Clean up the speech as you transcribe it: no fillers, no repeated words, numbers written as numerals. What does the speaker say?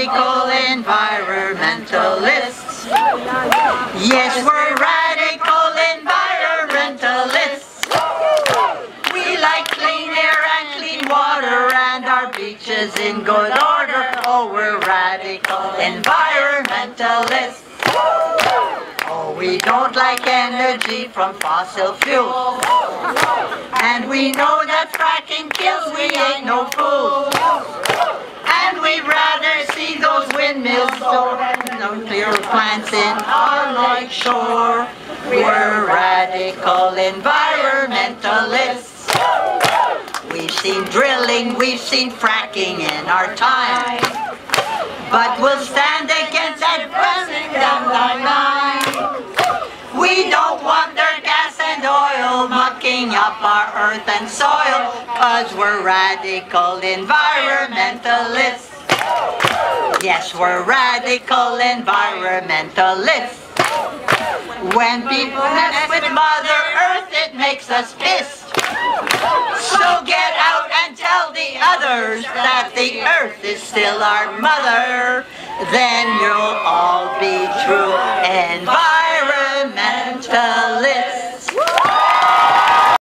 radical environmentalists. Yes, we're radical environmentalists. We like clean air and clean water and our beaches in good order. Oh, we're radical environmentalists. Oh, we don't like energy from fossil fuels. And we know that fracking kills, we ain't no fools. And we'd rather see those windmills soar and nuclear plants in our lake shore. We're radical environmentalists. We've seen drilling, we've seen fracking in our time. But we'll stand against that burning down the line. We don't want their gas and oil mucking up our earth and soil, 'cause we're radical environmentalists. Yes, we're radical environmentalists. When people mess with Mother Earth, it makes us pissed. So get out and tell the others that the earth is still our mother. Then you'll